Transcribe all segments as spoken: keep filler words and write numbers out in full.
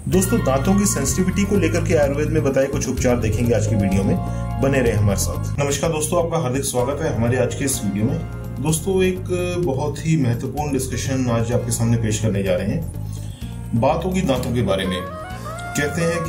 दोस्तों, दांतों की सेंसिटिविटी को लेकर के आयुर्वेद में बताए कुछ उपचार देखेंगे आज की वीडियो में। बने रहे हमारे साथ। नमस्कार दोस्तों, आपका हार्दिक स्वागत है हमारे आज के इस वीडियो में। दोस्तों, एक बहुत ही महत्वपूर्ण डिस्कशन आज आपके सामने पेश करने जा रहे हैं। बात होगी दांतों के बारे में। कहते हैं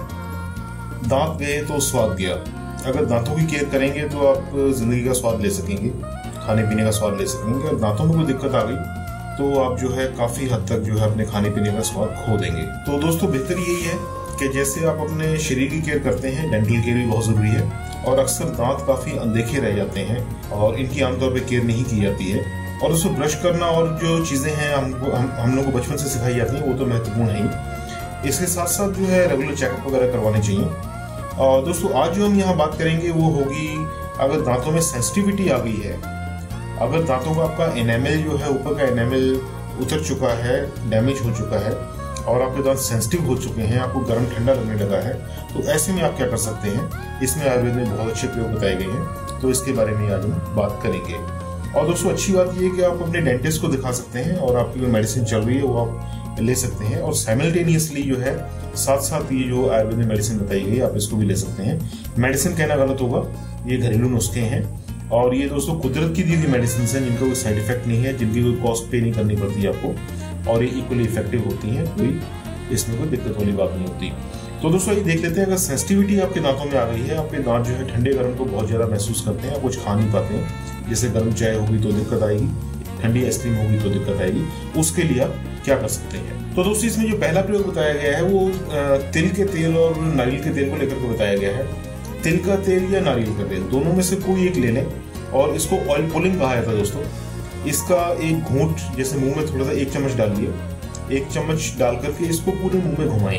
कि दांत गए तो स्वाद गया। अगर दांतों की केयर करेंगे तो आप जिंदगी का स्वाद ले सकेंगे, खाने पीने का स्वाद ले सकेंगे। और दांतों में कोई दिक्कत आ गई तो आप जो है काफी हद तक जो है अपने खाने पीने का स्वाद खो देंगे। तो दोस्तों, बेहतर यही है कि जैसे आप अपने शरीर की केयर करते हैं, डेंटल केयर भी बहुत जरूरी है। और अक्सर दांत काफी अनदेखे रह जाते हैं और इनकी आमतौर पर केयर नहीं की जाती है। और उसको ब्रश करना और जो चीजें हैं हमको हम हम लोग को बचपन से सिखाई जाती हैं वो तो महत्वपूर्ण है ही। इसके साथ साथ जो है रेगुलर चेकअप वगैरह करवाने चाहिए। और दोस्तों, आज जो हम यहाँ बात करेंगे वो होगी अगर दांतों में सेंसिटिविटी आ गई है, अगर दांतों का आपका एनामेल जो है, ऊपर का एनामेल उतर चुका है, डैमेज हो चुका है और आपके दांत सेंसिटिव हो चुके हैं, आपको गर्म ठंडा लगने लगा है, तो ऐसे में आप क्या कर सकते हैं। इसमें आयुर्वेद में बहुत अच्छे प्रयोग बताए गए हैं, तो इसके बारे में आज हम बात करेंगे। और दोस्तों, अच्छी बात यह है कि आप अपने डेंटिस्ट को दिखा सकते हैं और आपकी जो मेडिसिन चल रही है वो आप ले सकते हैं। और साइमल्टेनियसली जो है साथ साथ ये जो आयुर्वेद में मेडिसिन बताई गई आप इसको भी ले सकते हैं। मेडिसिन कहना गलत होगा, ये घरेलू नुस्खे हैं और ये दोस्तों कुदरत की दी हुई मेडिसिन हैं जिनका कोई साइड इफेक्ट नहीं है, जिनकी कोई कॉस्ट पे नहीं करनी पड़ती है आपको, और ये इक्वली इफेक्टिव होती हैं। कोई इसमें कोई दिक्कत वाली बात नहीं होती। तो दोस्तों, ये देख लेते हैं। अगर सेंसिटिविटी आपके दांतों में आ गई है, आपके दांत जो है ठंडे गर्म को बहुत ज्यादा महसूस करते हैं, आप कुछ खा नहीं पाते हैं, जैसे गर्म चाय होगी तो दिक्कत आएगी, ठंडी आइसक्रीम होगी तो दिक्कत आएगी, उसके लिए आप क्या कर सकते हैं। तो दोस्तों, इसमें जो पहला प्रयोग बताया गया है वो तिल के तेल और नारियल के तेल को लेकर के बताया गया है। तिल का तेल या नारियल का तेल, दोनों में से कोई एक ले लें और इसको ऑयल पुलिंग कहा जाता है दोस्तों। इसका एक घूंट जैसे मुंह में थोड़ा सा एक चम्मच डालिए, एक चम्मच डाल करके इसको पूरे मुंह में घुमाएं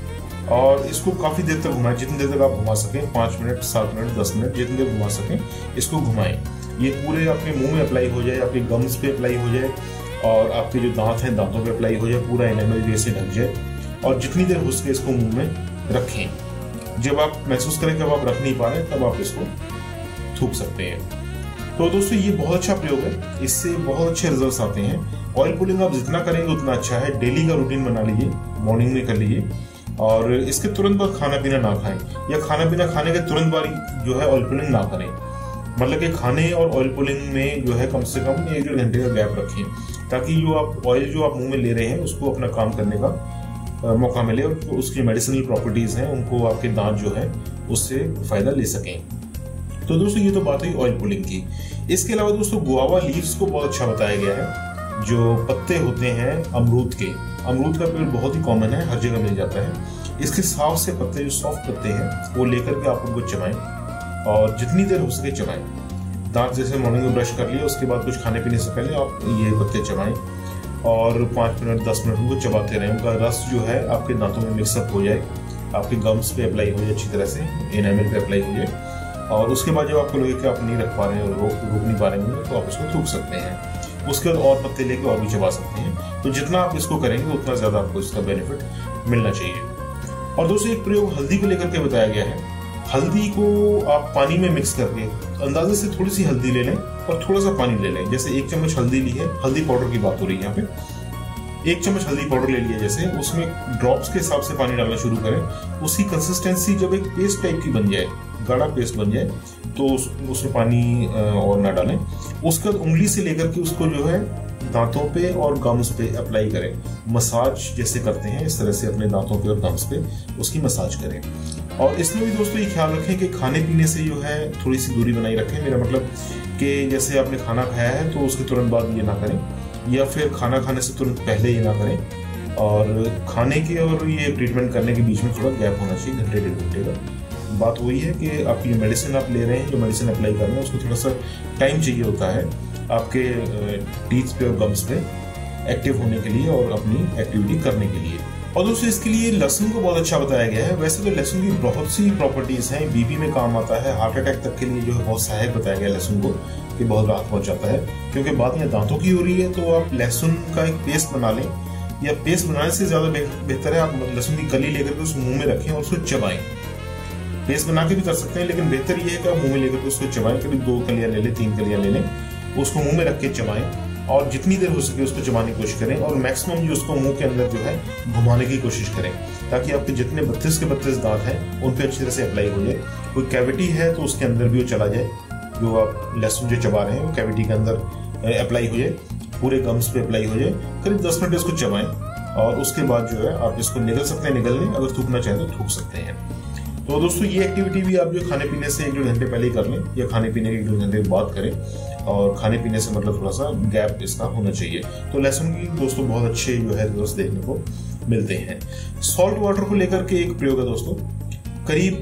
और इसको काफी देर तक घुमाएं, जितनी देर तक आप घुमा सकें, पांच मिनट, सात मिनट, दस मिनट, जितनी देर घुमा सकें इसको घुमाएं। ये पूरे आपके मुंह में अप्लाई हो जाए, आपके गम्स पे अप्लाई हो जाए और आपके जो दांत हैं दांतों पे अप्लाई हो जाए, पूरा एनामेल जैसे ढक जाए। और जितनी देर हो सके इसको मुंह में रखें। जब आप महसूस करें कि आप रख नहीं पा रहे तब आप इसको थूक सकते हैं। तो दोस्तों, ये बहुत अच्छा प्रयोग है, इससे बहुत अच्छे रिजल्ट्स आते हैं। ऑयल पुलिंग आप जितना करेंगे उतना अच्छा है। डेली का रूटीन बना लीजिए, मॉर्निंग में कर लीजिए और इसके तुरंत बाद खाना पीना ना खाएं, या खाना पीना खाने के तुरंत बाद जो है ऑयल पुलिंग ना करें। मतलब कि खाने और ऑयल पुलिंग में जो है कम से कम एक डेढ़ घंटे का गैप रखें, ताकि जो आप ऑयल जो आप मुंह में ले रहे हैं उसको अपना काम करने का मौका मिले और उसकी मेडिसिनल प्रॉपर्टीज हैं उनको आपके दांत जो है उससे फायदा ले सकें। तो दोस्तों, ये तो बात हुई ऑयल पुलिंग की। इसके अलावा दोस्तों, गुआवा लीव्स को बहुत अच्छा बताया गया है। जो पत्ते होते हैं अमरूद के, अमरूद का पेड़ बहुत ही कॉमन है, हर जगह मिल जाता है। इसके साफ से पत्ते, जो सॉफ्ट पत्ते हैं, वो लेकर के आप उनको चबाएं और जितनी देर हो सके चबाएं। दांत जैसे मॉर्निंग में ब्रश कर लिया, उसके बाद कुछ खाने पीने से पहले आप ये पत्ते चबाएं और पाँच मिनट दस मिनट उनको चबाते रहें। उनका रस जो है आपके दांतों में मिक्सअप हो जाए, आपके गम्स पे अप्लाई हो जाए, अच्छी तरह से एनामेल पे अप्लाई हो जाए। और उसके बाद जब आपको लगे कि आप नहीं रख पा रहे हैं और रोक रोक नहीं पा रहे हैं तो आप इसको थूक सकते हैं। उसके बाद और पत्ते लेके और भी चबा सकते हैं। तो जितना आप इसको करेंगे उतना ज्यादा आपको इसका बेनिफिट मिलना चाहिए। और दोस्तों, एक प्रयोग हल्दी को लेकर के बताया गया है। हल्दी को आप पानी में मिक्स करके अंदाजे से थोड़ी सी हल्दी ले लें और थोड़ा सा पानी ले लें। जैसे एक चम्मच हल्दी ली है, हल्दी पाउडर की बात हो रही है यहाँ पे, एक चम्मच हल्दी पाउडर ले लिया, जैसे उसमें ड्रॉप्स के हिसाब से पानी डालना शुरू करें। उसकी कंसिस्टेंसी जब एक पेस्ट टाइप की बन जाए, गाढ़ा पेस्ट बन जाए, तो उस, उसमें पानी और ना डालें। उसके बाद उंगली से लेकर के उसको जो है दांतों पे और गम्स पे अप्लाई करें। मसाज जैसे करते हैं इस तरह से अपने दांतों पे और गम्स पे उसकी मसाज करें। और इसमें भी दोस्तों ये ख्याल रखें कि खाने पीने से जो है थोड़ी सी दूरी बनाई रखें। मेरा मतलब कि जैसे आपने खाना खाया है तो उसके तुरंत बाद ये ना करें, या फिर खाना खाने से तुरंत पहले ये ना करें। और खाने के और ये ट्रीटमेंट करने के बीच में थोड़ा गैप होना चाहिए, घंटे डेढ़ घंटे का। बात वही है कि आपकी मेडिसिन आप ले रहे हैं, जो मेडिसिन अप्लाई कर रहे हैं, उसको थोड़ा सा टाइम चाहिए होता है आपके टीथ पे और गम्स पे एक्टिव होने के लिए और अपनी एक्टिविटी करने के लिए। और दोस्तों, इसके लिए लहसुन को बहुत अच्छा बताया गया है। वैसे तो लहसुन की बहुत सी प्रॉपर्टीज हैं, बीपी में काम आता है, हार्ट अटैक तक के लिए जो है बहुत सहायक बताया गया लहसुन को, कि बहुत राहत पहुंचाता है। क्योंकि बात में दांतों की हो रही है तो आप लहसुन का एक पेस्ट बना लें, या पेस्ट बनाने से ज्यादा बेहतर है आप लहसुन की कली लेकर के उस मुंह में रखें और उसको चबाएं। पेस्ट बना के भी कर सकते हैं, लेकिन बेहतर ये है कि आप मुंह में लेकर के उसको चबाएं। करीब दो कलियां ले लें, तीन कलियां ले लें, उसको मुंह में रख के चबाएं और जितनी देर हो सके उसको चबाने की कोशिश करें और मैक्सिमम जो उसको मुंह के अंदर जो है घुमाने की कोशिश करें, ताकि आपके जितने बत्तीस के बत्तीस दांत हैं उन पे अच्छी तरह से अप्लाई हो जाए। कोई कैविटी है तो उसके अंदर भी वो चला जाए, जो आप लहसुन जो चबा रहे हैं वो कैविटी के अंदर अप्लाई हो जाए, पूरे गम्स पे अप्लाई हो जाए। करीब दस मिनट इसको चबाएं और उसके बाद जो है आप इसको निगल सकते हैं, निगल लें, अगर थूकना चाहें तो थूक सकते हैं। तो दोस्तों ये एक्टिविटी भी आप जो खाने पीने से एक डेढ़ घंटे पहले ही कर लें या खाने पीने के एक डेढ़ घंटे बाद करें, और खाने पीने से मतलब थोड़ा सा गैप इसका होना चाहिए। तो लहसुन की दोस्तों बहुत अच्छे जो है दोस्त देखने को मिलते हैं। सॉल्ट वाटर को लेकर के एक प्रयोग है दोस्तों, करीब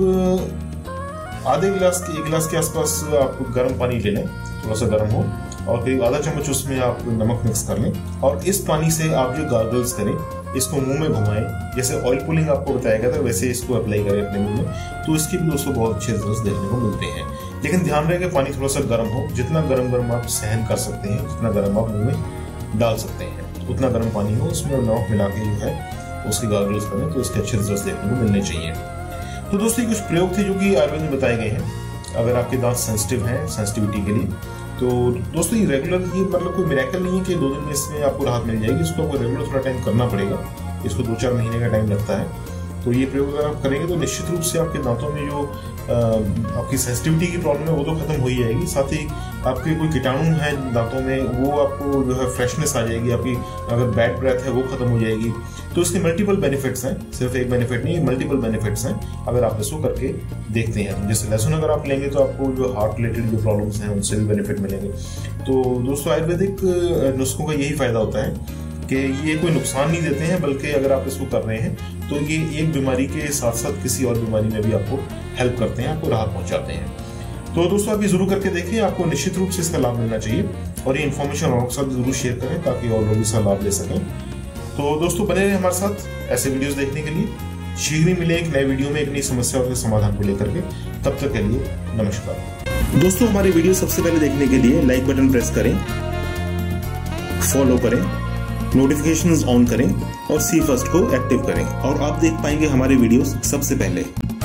आधे गिलास के एक गिलास के आसपास आप गर्म पानी ले लें, थोड़ा सा गर्म हो, और करीब आधा चम्मच उसमें आप नमक मिक्स कर लें और इस पानी से आप जो गार्गल्स करें, इसको मुंह में घुमाएं, जैसे ऑयल पुलिंग आपको बताया गया था वैसे इसको अप्लाई करें अपने मुंह में, तो इसके भी दोस्तों बहुत अच्छे रिजल्ट देखने को मिलते हैं। लेकिन ध्यान रहे कि पानी थोड़ा सा गर्म हो, जितना गर्म गर्म आप सहन कर सकते हैं, जितना गर्म आप मुंह में डाल सकते हैं, उतना गर्म पानी हो, उसमें नमक मिला के जो है उसकी गार्गल्स करें, तो इसके अच्छे रिजल्ट देखने को मिलने चाहिए। तो दोस्तों कुछ प्रयोग थे जो कि आयुर्वेद में बताए गए हैं अगर आपके दांत सेंसिटिव हैं, सेंसिटिविटी के लिए। तो दोस्तों ये रेगुलर, ये मतलब कोई मिरेकल नहीं है कि दो दिन में इसमें आपको राहत मिल जाएगी, इसको आपको रेगुलर थोड़ा टाइम करना पड़ेगा, इसको दो चार महीने का टाइम लगता है। तो ये प्रयोग अगर आप करेंगे तो निश्चित रूप से आपके दांतों में जो आ, आपकी सेंसिटिविटी की प्रॉब्लम है वो तो खत्म हो ही जाएगी, साथ ही आपके कोई कीटाणु है दांतों में वो आपको जो है फ्रेशनेस आ जाएगी, आपकी अगर बैड ब्रेथ है वो खत्म हो जाएगी। तो इसके मल्टीपल बेनिफिट्स हैं, सिर्फ एक बेनिफिट नहीं, मल्टीपल बेनिफिट्स हैं अगर आप इसको करके देखते हैं। जैसे लहसुन अगर आप लेंगे तो आपको जो हार्ट रिलेटेड जो प्रॉब्लम्स हैं उनसे भी बेनिफिट मिलेंगे। तो दोस्तों आयुर्वेदिक नुस्खों का यही फायदा होता है कि ये कोई नुकसान नहीं देते हैं, बल्कि अगर आप इसको कर रहे हैं तो ये एक बीमारी के साथ साथ किसी और बीमारी में भी आपको हेल्प करते हैं, आपको राहत पहुंचाते हैं। तो दोस्तों आप ये जरूर करके देखिए, आपको निश्चित रूप से इसका लाभ मिलना चाहिए और ये इन्फॉर्मेशन और साथ जरूर शेयर करें ताकि और लोग इसका लाभ ले सकें। तो दोस्तों बने रहे हमारे साथ ऐसे वीडियोस देखने के लिए। शीघ्र ही मिले एक नए वीडियो में एक नई समस्या और समाधान को लेकर के, तब तक के लिए नमस्कार। दोस्तों हमारे वीडियो सबसे पहले देखने के लिए लाइक बटन प्रेस करें, फॉलो करें, नोटिफिकेशंस ऑन करें और सी फर्स्ट को एक्टिव करें और आप देख पाएंगे हमारे वीडियोस सबसे पहले।